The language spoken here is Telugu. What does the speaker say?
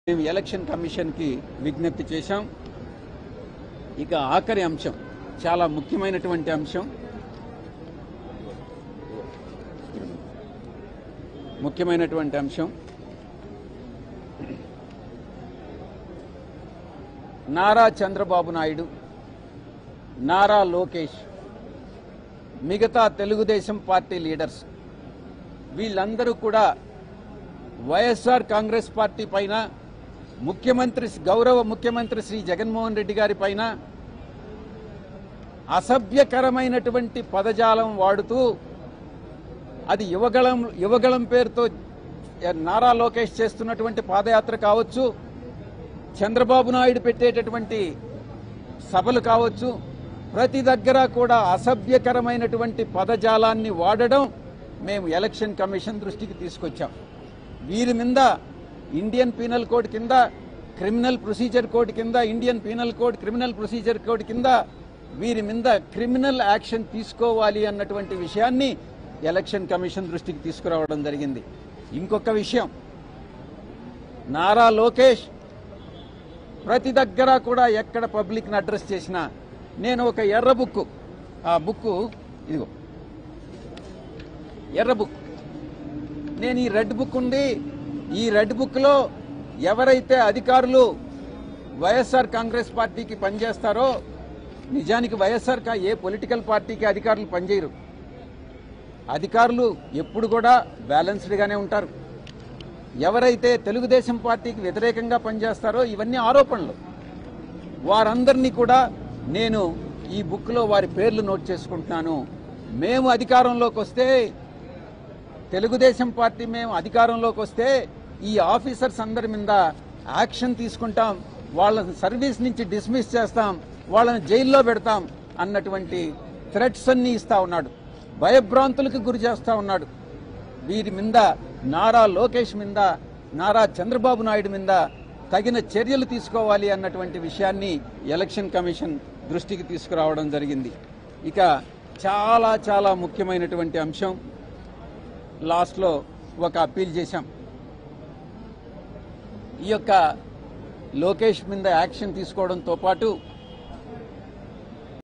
మేము ఎలక్షన్ కమిషన్కి విజ్ఞప్తి చేశాం. ఇక ఆఖరి అంశం, చాలా ముఖ్యమైనటువంటి అంశం, నారా చంద్రబాబు నాయుడు, నారా లోకేష్, మిగతా తెలుగుదేశం పార్టీ లీడర్స్ వీళ్ళందరూ కూడా వైఎస్ఆర్ కాంగ్రెస్ పార్టీ పైన, గౌరవ ముఖ్యమంత్రి శ్రీ జగన్మోహన్ రెడ్డి గారి పైన అసభ్యకరమైనటువంటి పదజాలం వాడుతూ, అది యువగళం పేరుతో నారా లోకేష్ చేస్తున్నటువంటి పాదయాత్ర కావచ్చు, చంద్రబాబు నాయుడు పెట్టేటటువంటి సభలు కావచ్చు, ప్రతి దగ్గర కూడా అసభ్యకరమైనటువంటి పదజాలాన్ని వాడడం మేము ఎలక్షన్ కమిషన్ దృష్టికి తీసుకొచ్చాం. వీరి మీద ఇండియన్ పీనల్ కోడ్ కింద, క్రిమినల్ ప్రొసీజర్ కోడ్ కింద, Indian penal code, criminal procedure code కింద వీరి మీద క్రిమినల్ యాక్షన్ తీసుకోవాలి అన్నటువంటి విషయాన్ని ఎలక్షన్ కమిషన్ దృష్టికి తీసుకురావడం జరిగింది. ఇంకొక విషయం, నారా లోకేష్ ప్రతి దగ్గర కూడా ఎక్కడ పబ్లిక్ని అడ్రస్ చేసినా నేను ఒక ఎర్ర బుక్, ఆ బుక్ ఇదిగో ఎర్ర బుక్, నేను ఈ రెడ్ బుక్ ఉంది, ఈ రెడ్ బుక్లో ఎవరైతే అధికారులు వైఎస్ఆర్ కాంగ్రెస్ పార్టీకి పనిచేస్తారో, నిజానికి వైఎస్ఆర్ ఏ పొలిటికల్ పార్టీకి అధికారులు పనిచేయరు. అధికారులు ఎప్పుడు కూడా బ్యాలెన్స్డ్గానే ఉంటారు. ఎవరైతే తెలుగుదేశం పార్టీకి వ్యతిరేకంగా పనిచేస్తారో, ఇవన్నీ ఆరోపణలు, వారందరినీ కూడా నేను ఈ బుక్లో వారి పేర్లు నోట్ చేసుకుంటున్నాను. మేము అధికారంలోకి వస్తే, తెలుగుదేశం పార్టీ మేము అధికారంలోకి వస్తే ఈ ఆఫీసర్స్ అందరి మీద యాక్షన్ తీసుకుంటాం, వాళ్ళని సర్వీస్ నుంచి డిస్మిస్ చేస్తాం, వాళ్ళని జైల్లో పెడతాం అన్నటువంటి థ్రెట్స్ అన్నీ ఇస్తా ఉన్నాడు, భయభ్రాంతులకు గురి చేస్తా ఉన్నాడు. వీరి మీద, నారా లోకేష్ మీద, నారా చంద్రబాబు నాయుడు మీద తగిన చర్యలు తీసుకోవాలి అన్నటువంటి విషయాన్ని ఎలక్షన్ కమిషన్ దృష్టికి తీసుకురావడం జరిగింది. ఇక చాలా చాలా ముఖ్యమైనటువంటి అంశం, లాస్ట్లో ఒక అప్పీల్ చేశాం. ఈ యొక్క లోకేష్ మీద యాక్షన్ తీసుకోవడంతో పాటు